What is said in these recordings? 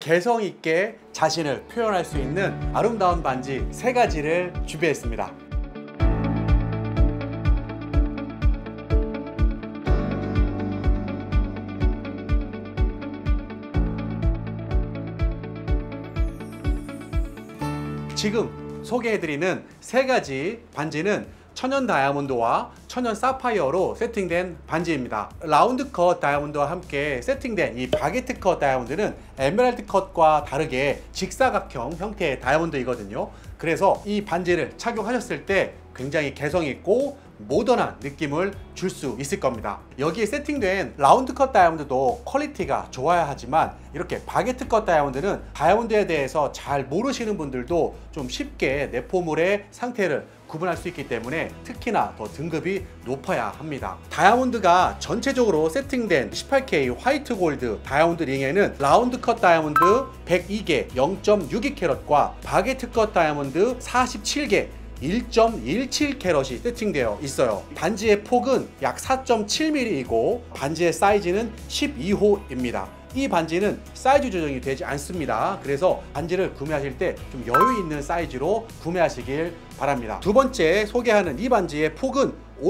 개성 있게 자신을 표현할 수 있는 아름다운 반지 3가지를 준비했습니다. 지금 소개해드리는 3가지 반지는 천연 다이아몬드와 천연 사파이어로 세팅된 반지입니다. 라운드 컷 다이아몬드와 함께 세팅된 이 바게트 컷 다이아몬드는 에메랄드 컷과 다르게 직사각형 형태의 다이아몬드이거든요. 그래서 이 반지를 착용하셨을 때 굉장히 개성 있고 모던한 느낌을 줄 수 있을 겁니다. 여기에 세팅된 라운드 컷 다이아몬드도 퀄리티가 좋아야 하지만 이렇게 바게트 컷 다이아몬드는 다이아몬드에 대해서 잘 모르시는 분들도 좀 쉽게 내포물의 상태를 구분할 수 있기 때문에 특히나 더 등급이 높아야 합니다. 다이아몬드가 전체적으로 세팅된 18K 화이트 골드 다이아몬드 링에는 라운드 컷 다이아몬드 102개 0.62캐럿과 바게트 컷 다이아몬드 47개 1.17캐럿이 세팅되어 있어요. 반지의 폭은 약 4.7mm이고 반지의 사이즈는 12호입니다. 이 반지는 사이즈 조정이 되지 않습니다. 그래서 반지를 구매하실 때 좀 여유 있는 사이즈로 구매하시길 바랍니다. 두 번째 소개하는 이 반지의 폭은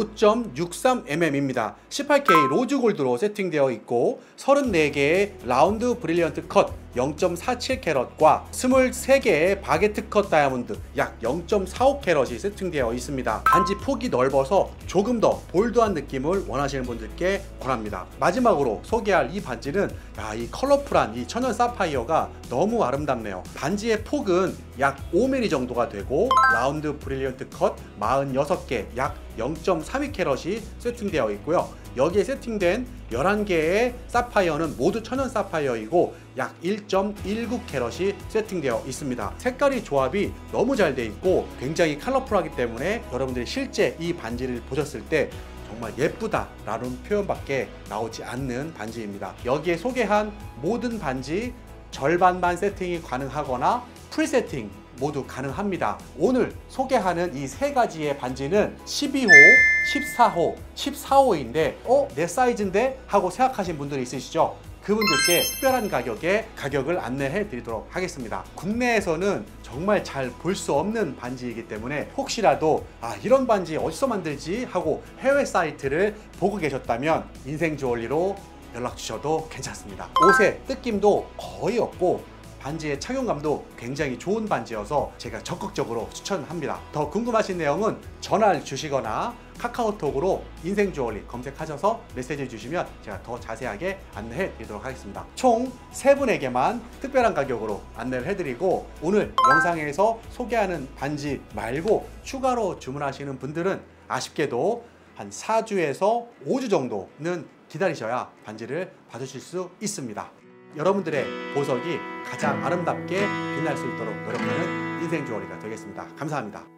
5.63mm입니다. 18K 로즈 골드로 세팅되어 있고 34개의 라운드 브릴리언트 컷 0.47캐럿과 23개의 바게트 컷 다이아몬드 약 0.45캐럿이 세팅되어 있습니다. 반지 폭이 넓어서 조금 더 볼드한 느낌을 원하시는 분들께 권합니다. 마지막으로 소개할 이 반지는 이 컬러풀한 이 천연 사파이어가 너무 아름답네요. 반지의 폭은 약 5mm 정도가 되고 라운드 브릴리언트 컷 46개 약 0.32캐럿이 세팅되어 있고요. 여기에 세팅된 11개의 사파이어는 모두 천연 사파이어이고 약 1.19캐럿이 세팅되어 있습니다. 색깔이 조합이 너무 잘 돼 있고 굉장히 컬러풀하기 때문에 여러분들이 실제 이 반지를 보셨을 때 정말 예쁘다 라는 표현밖에 나오지 않는 반지입니다. 여기에 소개한 모든 반지 절반만 세팅이 가능하거나 풀 세팅 모두 가능합니다. 오늘 소개하는 이 3가지의 반지는 12호, 14호, 14호인데 내 사이즈인데? 하고 생각하신 분들이 있으시죠? 그분들께 특별한 가격에 가격을 안내해 드리도록 하겠습니다. 국내에서는 정말 잘 볼 수 없는 반지이기 때문에 혹시라도 이런 반지 어디서 만들지? 하고 해외 사이트를 보고 계셨다면 인생 주얼리로 연락 주셔도 괜찮습니다. 옷의 뜯김도 거의 없고 반지의 착용감도 굉장히 좋은 반지여서 제가 적극적으로 추천합니다. 더 궁금하신 내용은 전화를 주시거나 카카오톡으로 인생 주얼리 검색하셔서 메시지 주시면 제가 더 자세하게 안내해 드리도록 하겠습니다. 총 3분에게만 특별한 가격으로 안내를 해드리고 오늘 영상에서 소개하는 반지 말고 추가로 주문하시는 분들은 아쉽게도 한 4주에서 5주 정도는 기다리셔야 반지를 받으실 수 있습니다. 여러분들의 보석이 가장 아름답게 빛날 수 있도록 노력하는 인생 주얼리가 되겠습니다. 감사합니다.